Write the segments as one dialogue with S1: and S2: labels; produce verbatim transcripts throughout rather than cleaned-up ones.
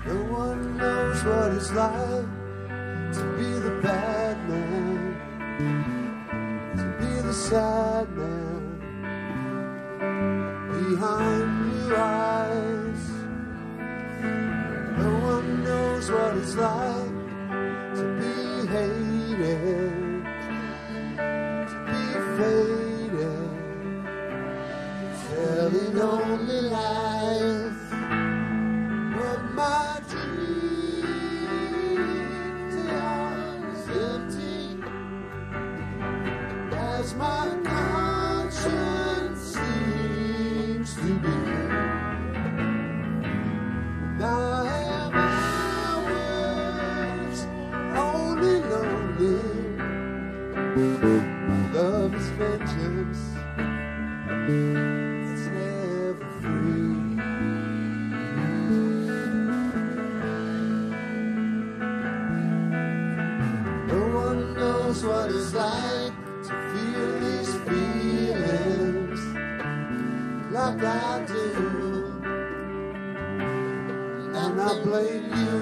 S1: No one knows what it's like to be the bad man, to be the sad man behind your eyes. No one knows what it's like to be hated, to be faded, telling only lies. But my dreams are as empty as my conscience seems to be. And I am hours only lonely. My love is vengeance, it's never free. What it's like to feel these feelings like I do, and I blame you.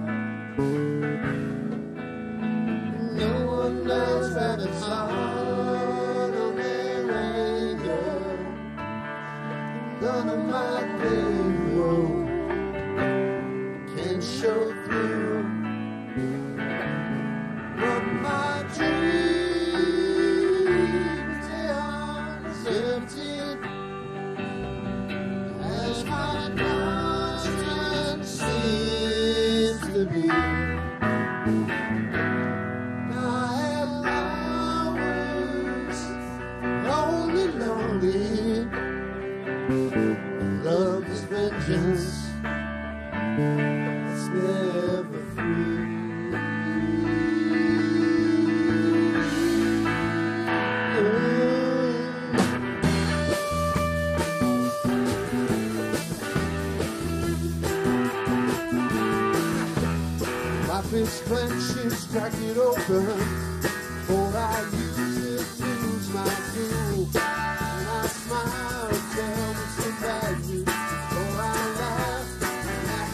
S1: No one knows that it's hard on their anger. None of my payroll can show through. But my dreams, they are as empty as my conscience seems to be. I have hours only lonely. Love is vengeance, it's never free. My fist clenches, crack it open, for I use it to lose my cool. And I smile, tell me some bad news, for I laugh and act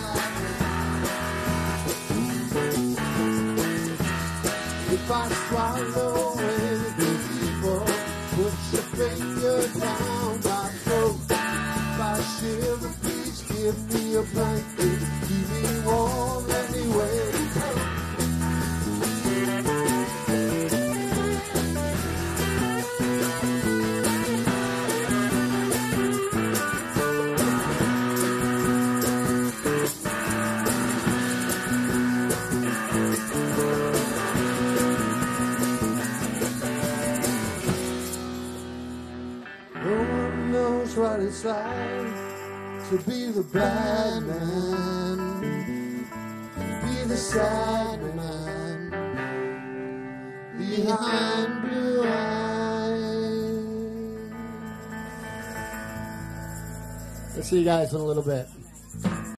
S1: like if I swallow anything evil, put your finger down my throat. If I shiver, please give me a blanket, keep me warm, let me wait. No one knows what it's like to be the bad man, be the sad man behind blue eyes.
S2: I'll see you guys in a little bit.